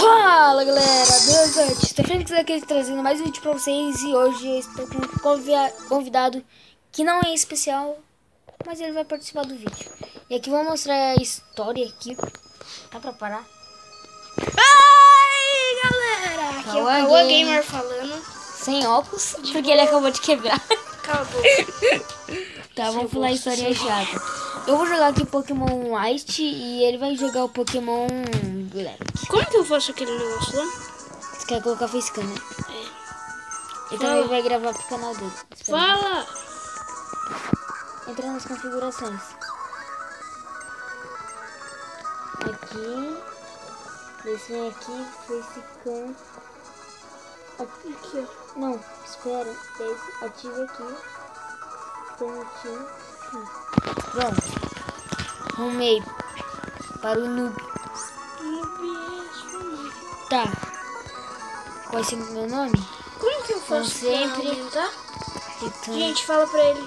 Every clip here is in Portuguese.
Fala galera, beleza? Fênix aqui trazendo mais um vídeo pra vocês. E hoje eu estou com um convidado que não é especial, mas ele vai participar do vídeo. E aqui vou mostrar a história aqui. Dá pra parar? Ai galera, aqui é o Cauã Cauã Gamer falando. Sem óculos, porque ele acabou de quebrar. Cala a boca. Tá, vamos pular a história chata. Eu vou jogar aqui Pokémon White e ele vai jogar o Pokémon Black. Como que eu faço aquele negócio lá? Você quer colocar facecam, né? É. Ele também vai gravar pro canal dele. Espera. Fala! Entra nas configurações. Aqui. Esse vem aqui, facecam. Aqui, ó. Não, espera. Esse, ativa aqui. Permitir. Pronto. Arrumei. Para o noob. Tá. Qual vai ser o meu nome? Como que eu faço sempre. tá? Então, Gente, fala pra ele.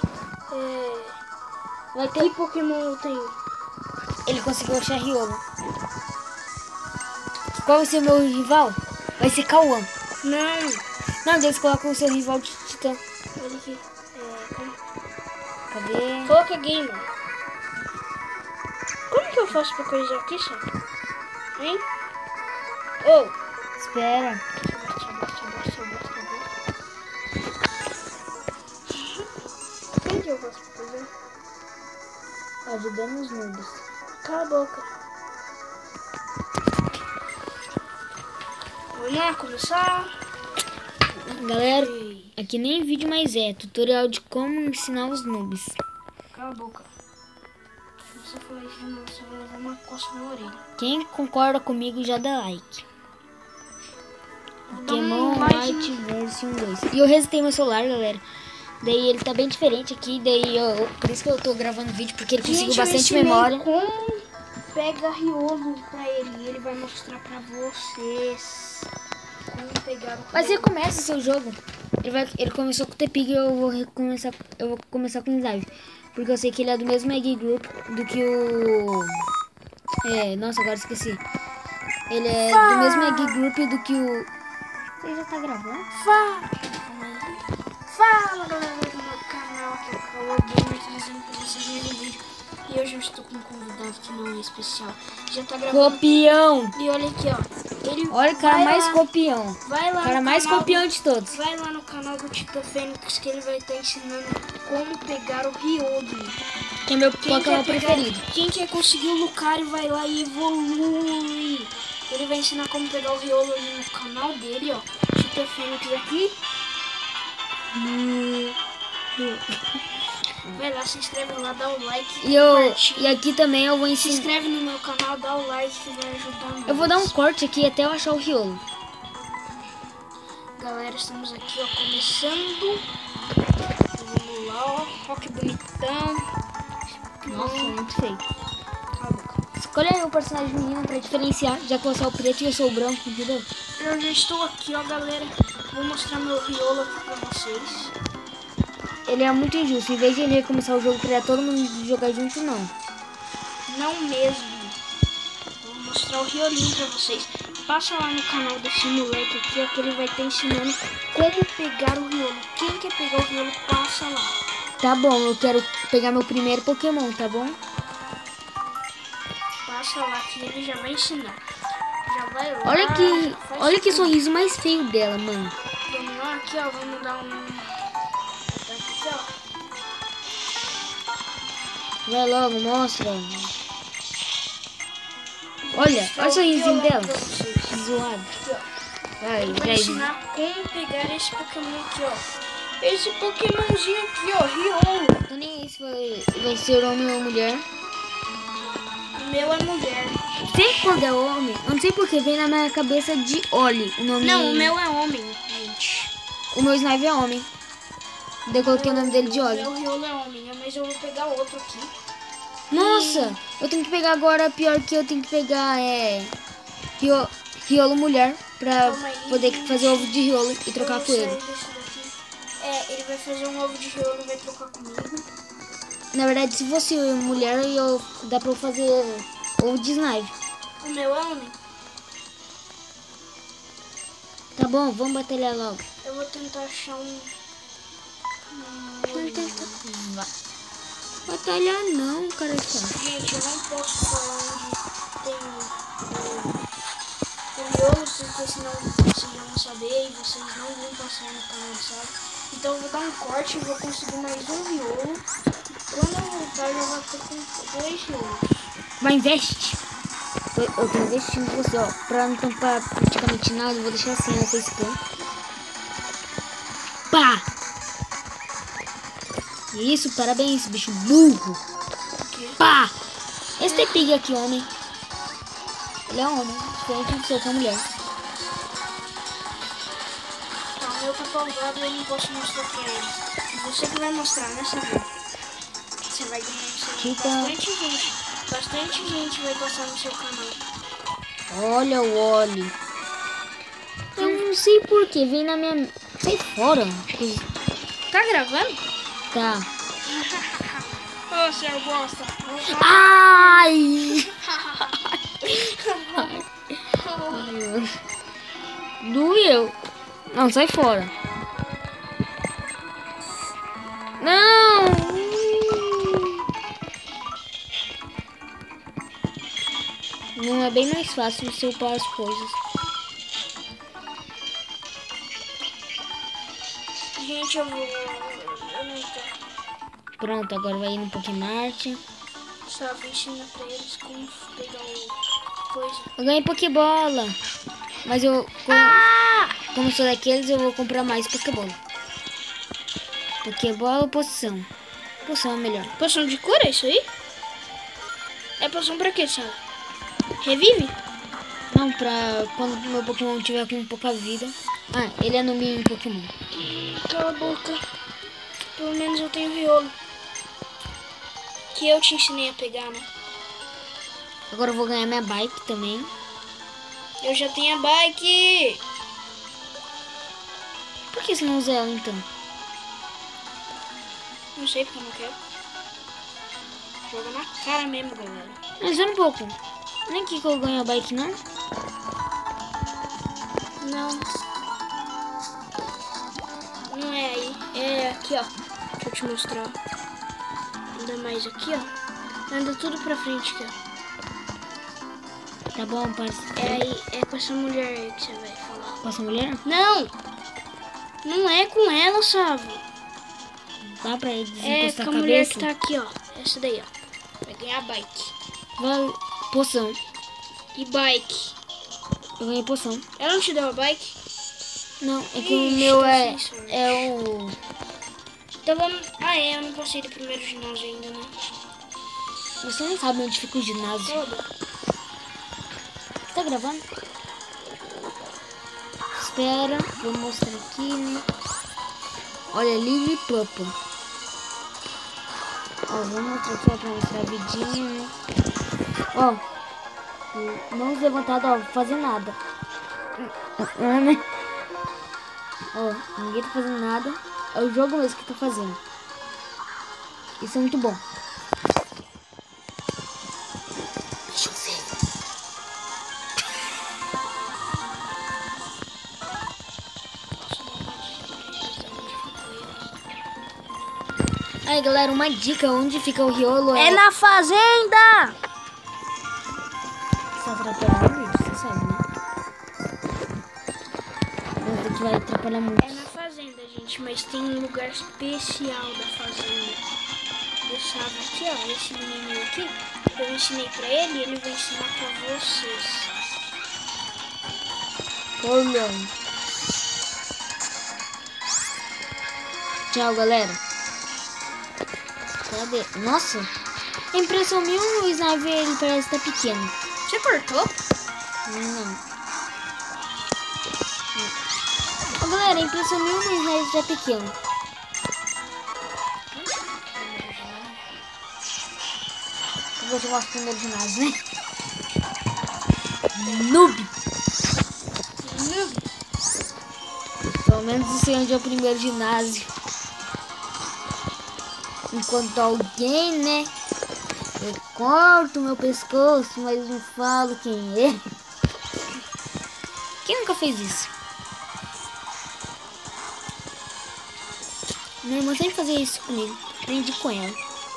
vai Que ter... Pokémon eu tenho? Ele conseguiu achar Riolo. Qual vai ser o meu rival? Vai ser Cauã. Não. Não, eles colocam o seu rival de Titã. Olha aqui. Cadê? Coloca Gamer. Como que eu faço pra coisar aqui, só? Hein? Espera. Como que eu faço pra coisar? Ajudando os noobs. Cala a boca. Vamos lá, começar. Galera, aqui nem vídeo mais é. Tutorial de como ensinar os noobs. Cala a boca. Se você for isso de novo, você vai levar uma coça na orelha. Quem concorda comigo já dá like. Dá um Pokémon like. White version 2. E eu resetei meu celular, galera. Daí ele tá bem diferente aqui. Daí por isso que eu tô gravando vídeo, porque ele conseguiu Gente, eu bastante ensinei memória. como pega Riolo pra ele. E ele vai mostrar pra vocês como pegar o Mas você Riolo. começa o seu jogo. Ele começou com o T-Pig e eu vou começar com o Zive. Porque eu sei que ele é do mesmo Egg Group do que o... nossa, agora esqueci. Ele é do mesmo Egg Group do que o... Você já tá gravando? Fala galera do meu canal, aqui é o Cauã Gamer trazendo pra vocês mais um vídeo. E hoje eu estou com um convidado que não é especial. Já tá gravando. Copião! E olha aqui, ó. Ele Olha o cara vai mais lá- copião. Vai lá O cara no mais canal copião de todos. Vai lá no canal do Titã Fênix que ele vai estar ensinando como pegar o Riolo. Que é meu Pokémon preferido. Quem quer conseguir o Lucario vai lá e evolui. Ele vai ensinar como pegar o Riolo ali no canal dele, ó. Titã Fênix aqui. Vai lá, se inscreve lá, dá o like. E aqui também eu vou Se ensinar. inscreve no meu canal, dá o like que vai ajudar muito. Eu vou dar um corte aqui até eu achar o Riolo. Galera, estamos aqui, ó, começando. Vamos lá, ó. Ó que bonitão. Nossa, muito feio. Cala a boca. Escolha aí um personagem menino pra diferenciar, já que você é o preto e eu sou o branco, entendeu? Eu já estou aqui, ó, galera. Vou mostrar meu Riolo aqui pra vocês. Ele é muito injusto. Em vez de ele recomeçar o jogo pra todo mundo jogar junto, não. Não mesmo. Vou mostrar o Riolinho pra vocês. Passa lá no canal desse moleque aqui, ó, que ele vai estar ensinando como pegar o Riolo. Quem quer pegar o Riolo, passa lá. Tá bom, eu quero pegar meu primeiro Pokémon, tá bom? Passa lá que ele já vai ensinar. Já vai lá. Olha que sorriso mais feio dela, mano. Vamos lá, aqui, ó, vamos dar um... Aqui, ó. Vai logo, mostra. Olha o sorrisinho dela. Zoado. Aqui, ó. Vai, Ele vai ensinar como pegar esse Pokémon aqui, ó. Esse Pokémonzinho aqui, ó, Riolo. Tô nem aí se vai ser homem ou mulher. O meu é mulher. Sempre quando é homem, eu não sei porque vem na minha cabeça de Oli. O nome... Não, o meu é homem, gente. O meu Snipe é homem. Daí eu coloquei o nome dele de Oli. O meu Riolo é homem, mas eu vou pegar outro aqui. Nossa, eu tenho que pegar agora, pior que eu tenho que pegar Riolo mulher pra Calma aí, poder gente. fazer ovo de Riolo e trocar Eu com vou ele. sair desse daqui. Ele vai fazer um ovo de Riolo e vai trocar comigo. Na verdade, se fosse mulher, dá pra eu fazer ovo de Snipe. O meu é homem. Tá bom, vamos batalhar logo. Eu vou tentar achar um... Não tenta. Batalhar não, cara. Gente, eu não posso falar onde tem o miolo, porque senão vocês vão saber e vocês não vão passar no canal, sabe? Então eu vou dar um corte e vou conseguir mais um miolo. Quando eu voltar, eu vou ter com 2 miolos. Vai, investe. Eu tô investindo em você, ó. Pra não tampar praticamente nada, eu vou deixar assim a facecam. Pá! Isso, parabéns, bicho burro. Pá! Esse tem pig aqui, homem. Ele é homem, diferente do seu com a mulher. Tá, o meu tá pausado e eu não posso mostrar pra eles. Você que vai mostrar, né, Samuel? Você vai ganhar isso aí. Bastante gente vai passar no seu canal. Olha o óleo. Eu não sei porquê, vem na minha... Sai fora. Tá gravando? Tá. Ô, seu bosta. Ai! Doeu. Não, sai fora. Não! Não é bem mais fácil você upar as coisas. Gente, eu não tô. Pronto, agora vai ir no Pokémart. Só vou ensinar pra eles como pegar o coisa. Eu ganhei Pokébola. Mas eu... Como sou daqueles, eu vou comprar mais Pokébola. Pokébola ou poção? Poção é melhor. Poção de cura, é isso aí? É poção pra quê, sabe? Revive? Não, pra quando meu Pokémon tiver com pouca vida. Ah, ele é no mínimo Pokémon. Cala a boca. Pelo menos eu tenho Riolo. Que eu te ensinei a pegar, né? Agora eu vou ganhar minha bike também. Eu já tenho a bike. Por que você não usa ela então? Não sei porque eu não quero. Joga na cara mesmo, galera. Mas olha um pouco. Nem que eu ganho a bike, não? Não. Não é aí. É aqui, ó. Deixa eu te mostrar. Anda mais aqui, ó. Anda tudo pra frente aqui, ó. Tá bom, parceiro. É aí, é com essa mulher aí que você vai falar. Com essa mulher? Não! Não é com ela, sabe? Dá pra É desencostar com a a mulher cabeça? que tá aqui, ó. Essa daí, ó. Vai ganhar bike. Vai... Poção. E bike. Eu ganhei poção. Ela não te deu a bike? Não, é que Ixi, o meu tá é... sem sorte. É o... Então vamos... Ah, é. Eu não passei do primeiro ginásio ainda, né? Você não sabe onde fica o ginásio. Todo. Tá gravando? Espera, vou mostrar aqui, né? Olha, livre purple. Ó, vou mostrar aqui, ó, pra mostrar a vidinha, né? Ó, mãos levantadas, ó, vou fazer nada. Né? Ó, ninguém tá fazendo nada. É o jogo mesmo que tá fazendo. Isso é muito bom. Deixa eu ver. Aí, galera, uma dica. Onde fica o Riolo É na fazenda! Você tá atrapalhando o vídeo, você sabe, né? Mas que vai atrapalhar muito. É na fazenda, gente. Mas tem um lugar especial da fazenda. Eu sabe aqui, ó. Esse menino aqui. Eu ensinei pra ele e ele vai ensinar pra vocês. Olha. Tchau, galera. Cadê? Nossa. A impressão minha, o Sniper, ele parece estar pequeno. Você cortou? Não. Ó, galera, a impressão minha, o Sniper está pequeno. Eu vou te mostrar o primeiro ginásio, né? Noob. Pelo menos eu sei onde é o primeiro ginásio. Enquanto alguém, né? Eu corto meu pescoço, mas não falo quem é. Quem nunca fez isso? Minha irmã sempre fazia isso comigo. Aprendi com ela.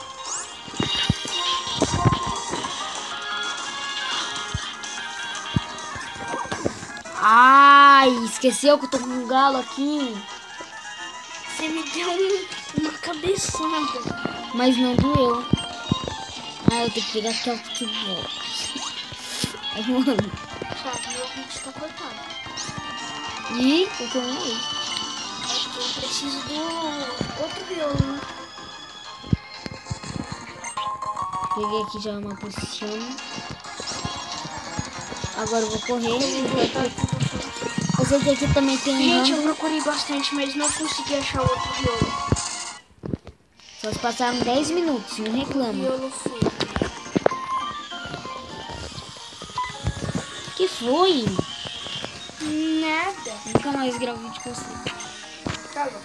Ai, esqueceu que eu tô com um galo aqui. Você me deu uma cabeçada. Mas não doeu. Ah, eu tenho que pegar aqui o futebol. Ai, mano. Sabe, meu vídeo tá cortado. E eu tô nem aí. É porque eu preciso do outro violão. Peguei aqui já uma poção. Agora eu vou correr. Eu sei que aqui também tem Gente, eu random. procurei bastante, mas não consegui achar o outro violão. Só se passaram 10 minutos, não O reclama. violão foi. Que foi? Nada. Nunca mais gravo vídeo com você. Tá bom.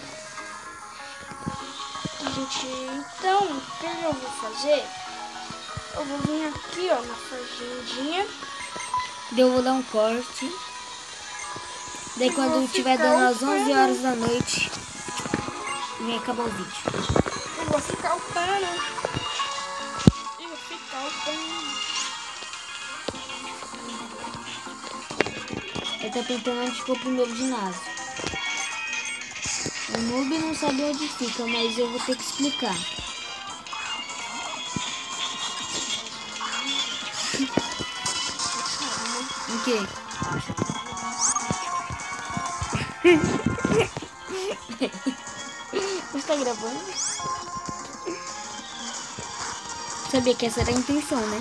Gente, então, o que eu vou fazer? Eu vou vir aqui, ó, na fazendinha. Daí eu vou dar um corte. Daí Eu quando vou estiver ficar dando às 11 upando. horas da noite, vem acabar o vídeo. Eu vou ficar upando. Eu vou ficar upando. Ele tá tentando onde ficou o primeiro ginásio. O noob não sabe onde fica, mas eu vou ter que explicar. O quê? Você tá gravando? Sabia que essa era a intenção, né?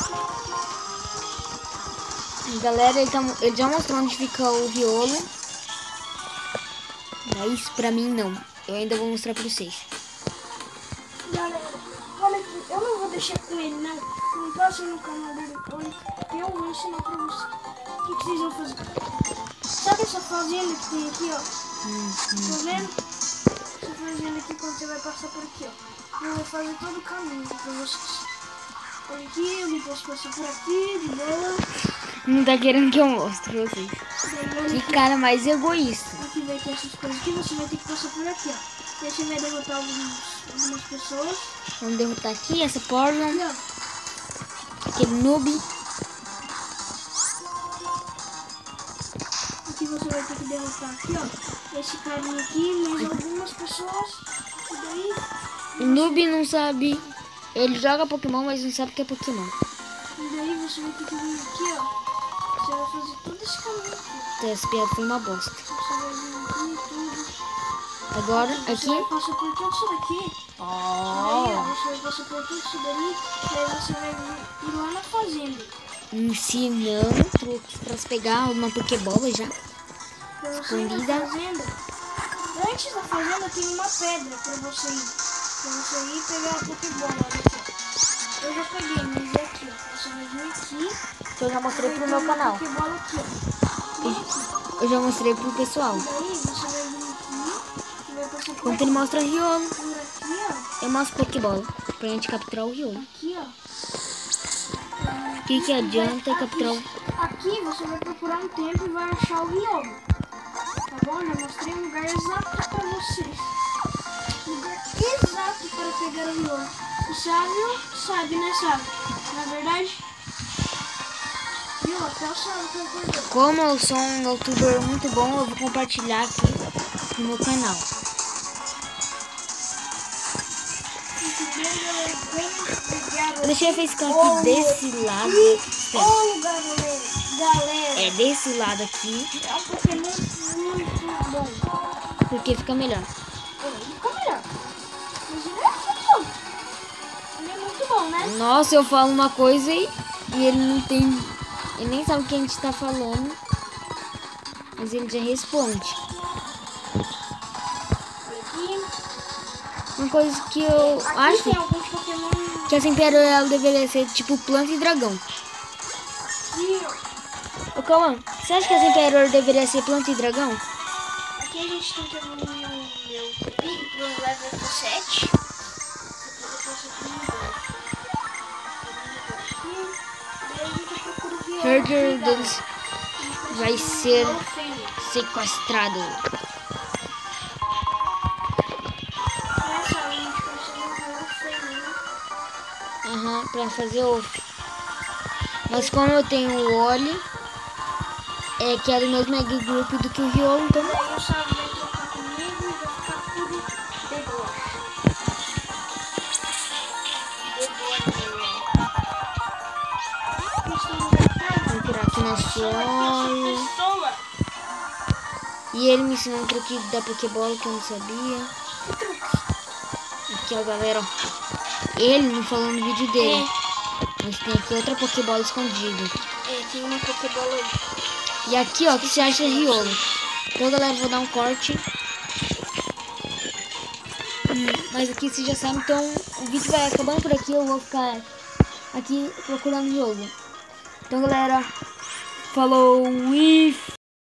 Galera, ele já mostrou onde fica o riolo. Mas pra mim não. Eu ainda vou mostrar pra vocês. Galera, olha aqui, eu não vou deixar com ele, não. Não passa no canal dele, eu vou ensinar pra vocês. O que vocês vão fazer? Sabe essa fazenda que tem aqui, ó? Tá vendo? Essa fazenda aqui, quando você vai passar por aqui, ó. Eu vou fazer todo o caminho pra vocês. Olha aqui, eu não posso passar por aqui, de boa. Não tá querendo que eu mostre pra vocês. Daí, olha Que aqui. cara mais egoísta. Aqui vai ter essas coisas aqui, você vai ter que passar por aqui, ó. Daí você vai derrotar algumas pessoas. Vamos derrotar aqui essa porta. Aqui, ó. Aquele noob. Aqui você vai ter que derrotar aqui, ó. Esse carinha aqui, mais algumas pessoas. E daí, O noob não sabe. Ele joga Pokémon, mas não sabe o que é Pokémon. e daí você vai ter que vir aqui, ó. Você vai fazer todo esse caminho aqui. Então, essa piada foi uma bosta. Você vai vir aqui, tudo. Agora, Você aqui. vai passar por tudo isso daqui. Daí, ó, você vai passar por tudo isso daí. Daí você vai ir lá na fazenda. Ensinando truques pra se pegar uma Pokébola já. Pra você ir na Escondida. fazenda. Antes da fazenda tem uma pedra pra você ir. Pra você ir pegar a Pokébola. Olha aqui, ó. Eu já peguei, mas é aqui, ó. Você vai vir aqui. Que eu já mostrei vai pro ter meu uma canal. Pokébola aqui, ó. Bem aqui. Eu já mostrei pro pessoal. Daí você vai vir aqui e vai passar por Quando ele mostra o riolo, por aqui, ó. eu mostro Pokébola. Pra gente capturar o riolo. Aqui, ó. O que adianta capturar o... Aqui você vai procurar um tempo e vai achar o riolo. Tá bom? Já mostrei um lugar exato pra vocês. Lugar exato para pegar o riolo. O sábio sabe, né, sábio? Na verdade, viu? Até o sábio concordou. Como eu sou um youtuber muito bom, eu vou compartilhar aqui no meu canal. Eu deixei a facecam aqui desse lado. Espera. Ô, lugar, galera. Galera, É desse lado aqui, é um Pokémon muito bom. porque fica melhor. Ele fica melhor. Mas ele é muito bom. Ele é muito bom, né? Nossa, eu falo uma coisa e ele não tem... Ele nem sabe o que a gente tá falando. Mas ele já responde. Aqui, Uma coisa que eu aqui acho tem alguns Pokémon. que essa Imperial ela deveria ser tipo planta e dragão. Aqui, Ô, calma, você acha que essa Imperial deveria ser planta e dragão? aqui a gente tem que evoluir o meu Pig pro level 7. Herder deles vai ser sequestrado. pra fazer ovo. Mas como eu tenho o Oli, que é do mesmo egg group do que o Riolo, então... Aí o Sábio vai trocar comigo e vai ficar tudo de boa. Vou tirar aqui na solo. Pessoa. E ele me ensinou um truque da Pokébola que eu não sabia. Aqui, ó, galera, ó. Ele não falou no vídeo dele. Mas tem aqui outra Pokébola escondida. Tem uma Pokébola aí. E aqui, ó, que você acha Riolo. Então, galera, eu vou dar um corte. Mas aqui você já sabe, então o vídeo vai acabando por aqui. Eu vou ficar aqui procurando Riolo. Então, galera, falou e